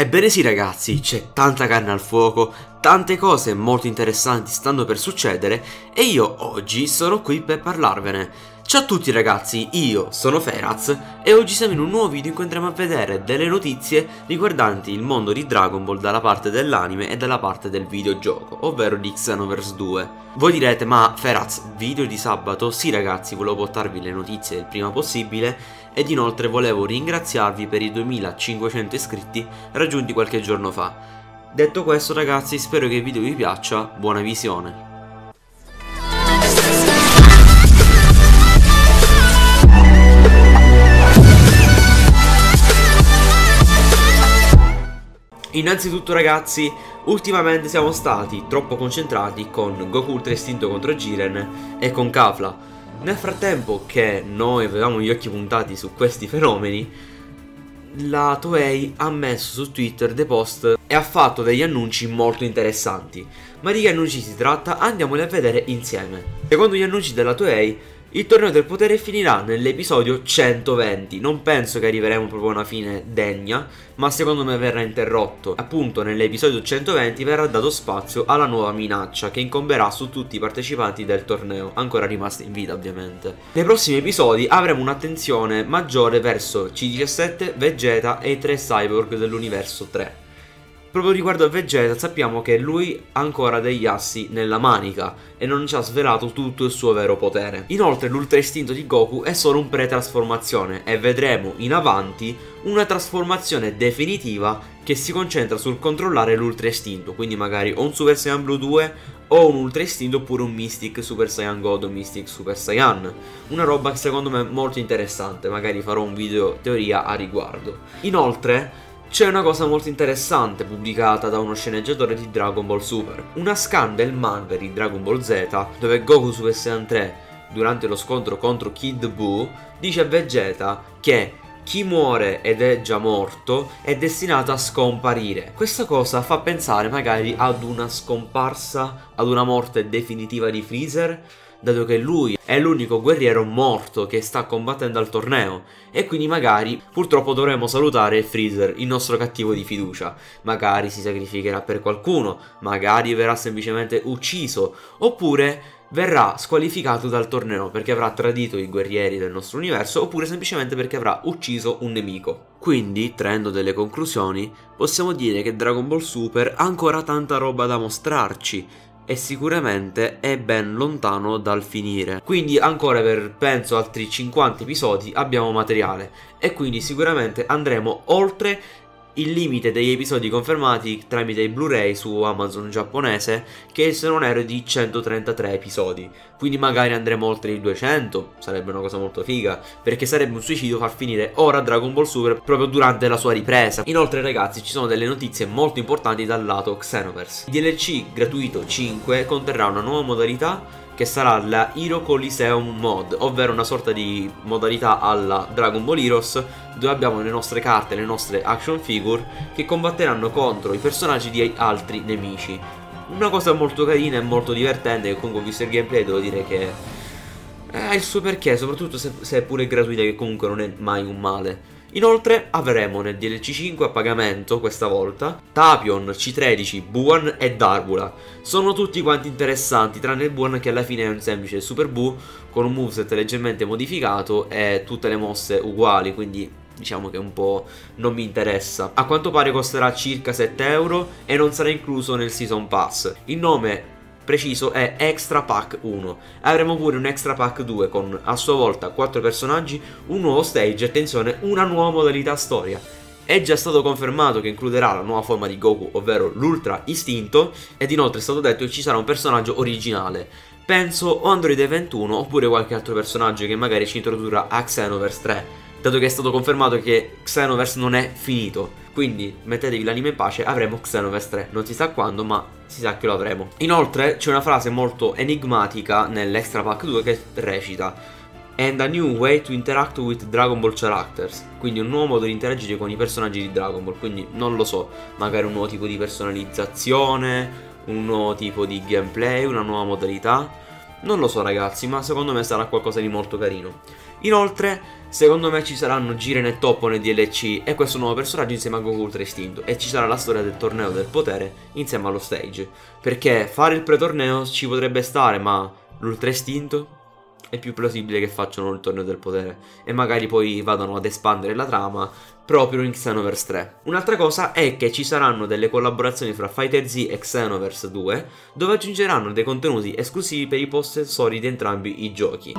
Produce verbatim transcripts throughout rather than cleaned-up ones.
Ebbene sì ragazzi, c'è tanta carne al fuoco, tante cose molto interessanti stanno per succedere e io oggi sono qui per parlarvene. Ciao a tutti ragazzi, io sono Feraz e oggi siamo in un nuovo video in cui andremo a vedere delle notizie riguardanti il mondo di Dragon Ball dalla parte dell'anime e dalla parte del videogioco, ovvero di Xenoverse due. Voi direte, ma Feraz, video di sabato? Sì ragazzi, volevo portarvi le notizie il prima possibile ed inoltre volevo ringraziarvi per i duemilacinquecento iscritti raggiunti qualche giorno fa. Detto questo ragazzi, spero che il video vi piaccia, buona visione. Innanzitutto ragazzi, ultimamente siamo stati troppo concentrati con Goku Ultra Istinto contro Jiren e con Kafla. Nel frattempo che noi avevamo gli occhi puntati su questi fenomeni, la Toei ha messo su Twitter dei post e ha fatto degli annunci molto interessanti. Ma di che annunci si tratta? Andiamoli a vedere insieme. Secondo gli annunci della Toei, il torneo del potere finirà nell'episodio centoventi. Non penso che arriveremo proprio a una fine degna, ma secondo me verrà interrotto. Appunto nell'episodio centoventi verrà dato spazio alla nuova minaccia che incomberà su tutti i partecipanti del torneo, ancora rimasti in vita ovviamente. Nei prossimi episodi avremo un'attenzione maggiore verso C diciassette, Vegeta e i tre cyborg dell'universo tre. Proprio riguardo a Vegeta sappiamo che lui ha ancora degli assi nella manica e non ci ha svelato tutto il suo vero potere. Inoltre l'ultra istinto di Goku è solo un pre-trasformazione e vedremo in avanti una trasformazione definitiva che si concentra sul controllare l'ultra istinto, quindi magari o un Super Saiyan Blue due o un ultra istinto oppure un Mystic Super Saiyan God o Mystic Super Saiyan. Una roba che secondo me è molto interessante, magari farò un video teoria a riguardo. Inoltre c'è una cosa molto interessante pubblicata da uno sceneggiatore di Dragon Ball Super. Una scan del manga di Dragon Ball Z, dove Goku Super Saiyan tre, durante lo scontro contro Kid Buu, dice a Vegeta che chi muore ed è già morto è destinato a scomparire. Questa cosa fa pensare magari ad una scomparsa, ad una morte definitiva di Freezer, dato che lui è l'unico guerriero morto che sta combattendo al torneo e quindi magari purtroppo dovremo salutare Freezer, il nostro cattivo di fiducia. Magari si sacrificherà per qualcuno, magari verrà semplicemente ucciso oppure verrà squalificato dal torneo perché avrà tradito i guerrieri del nostro universo oppure semplicemente perché avrà ucciso un nemico. Quindi, traendo delle conclusioni, possiamo dire che Dragon Ball Super ha ancora tanta roba da mostrarci e sicuramente è ben lontano dal finire. Quindi ancora per penso altri cinquanta episodi abbiamo materiale e quindi sicuramente andremo oltre il limite degli episodi confermati tramite i Blu-ray su Amazon giapponese, che se non erro di centotrentatré episodi. Quindi magari andremo oltre i duecento, sarebbe una cosa molto figa, perché sarebbe un suicidio far finire ora Dragon Ball Super proprio durante la sua ripresa. Inoltre ragazzi ci sono delle notizie molto importanti dal lato Xenoverse. Il D L C gratuito cinque conterrà una nuova modalità che sarà la Hero Coliseum Mod, ovvero una sorta di modalità alla Dragon Ball Heroes, dove abbiamo le nostre carte, le nostre action figure che combatteranno contro i personaggi di altri nemici. Una cosa molto carina e molto divertente, che comunque ho visto il gameplay devo dire che ha il suo perché, soprattutto se, se è pure gratuita, che comunque non è mai un male. Inoltre avremo nel D L C cinque a pagamento questa volta Tapion, C tredici, Buuan e Darbula. Sono tutti quanti interessanti tranne il Buuan che alla fine è un semplice Super Buu con un moveset leggermente modificato e tutte le mosse uguali, quindi diciamo che un po' non mi interessa. A quanto pare costerà circa sette euro e non sarà incluso nel Season Pass. Il nome preciso è Extra Pack uno. Avremo pure un Extra Pack due con a sua volta quattro personaggi, un nuovo stage e attenzione, una nuova modalità storia. È già stato confermato che includerà la nuova forma di Goku, ovvero l'Ultra Istinto, ed inoltre è stato detto che ci sarà un personaggio originale. Penso o Android ventuno oppure qualche altro personaggio che magari ci introdurrà a Xenoverse tre, dato che è stato confermato che Xenoverse non è finito. Quindi mettetevi l'anima in pace, avremo Xenoverse tre, non si sa quando ma si sa che lo avremo. Inoltre c'è una frase molto enigmatica nell'Extra Pack due che recita "And a new way to interact with Dragon Ball characters", quindi un nuovo modo di interagire con i personaggi di Dragon Ball. Quindi non lo so, magari un nuovo tipo di personalizzazione, un nuovo tipo di gameplay, una nuova modalità. Non lo so ragazzi, ma secondo me sarà qualcosa di molto carino. Inoltre, secondo me ci saranno Jiren e Toppo nel D L C e questo nuovo personaggio insieme a Goku Ultra Istinto, e ci sarà la storia del torneo del potere insieme allo stage. Perché fare il pre-torneo ci potrebbe stare, ma l'Ultra Istinto è più plausibile che facciano il torneo del potere e magari poi vadano ad espandere la trama proprio in Xenoverse tre. Un'altra cosa è che ci saranno delle collaborazioni fra Fighter Z e Xenoverse due, dove aggiungeranno dei contenuti esclusivi per i possessori di entrambi i giochi.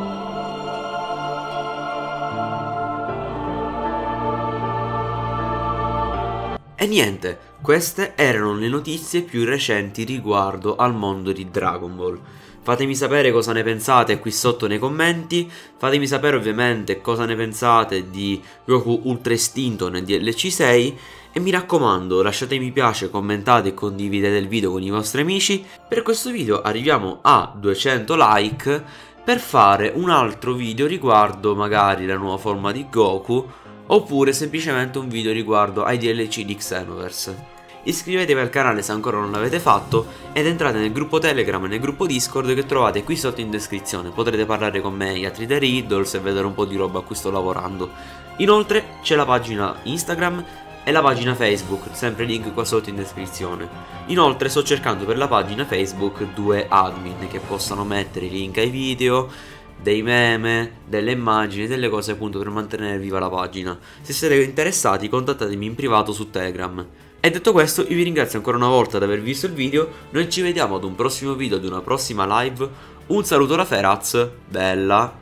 E niente, queste erano le notizie più recenti riguardo al mondo di Dragon Ball. Fatemi sapere cosa ne pensate qui sotto nei commenti, fatemi sapere ovviamente cosa ne pensate di Goku Ultra Istinto nel D L C sei e mi raccomando lasciate mi piace, commentate e condividete il video con i vostri amici. Per questo video arriviamo a duecento like per fare un altro video riguardo magari la nuova forma di Goku oppure semplicemente un video riguardo ai D L C di Xenoverse. Iscrivetevi al canale se ancora non l'avete fatto ed entrate nel gruppo Telegram e nel gruppo Discord che trovate qui sotto in descrizione. Potrete parlare con me e gli altri dei Riddles e vedere un po' di roba a cui sto lavorando. Inoltre c'è la pagina Instagram e la pagina Facebook, sempre link qua sotto in descrizione. Inoltre sto cercando per la pagina Facebook due admin che possano mettere i link ai video, dei meme, delle immagini, delle cose appunto per mantenere viva la pagina. Se siete interessati contattatemi in privato su Telegram. E detto questo io vi ringrazio ancora una volta di aver visto il video, noi ci vediamo ad un prossimo video, ad una prossima live, un saluto da Feraz, bella!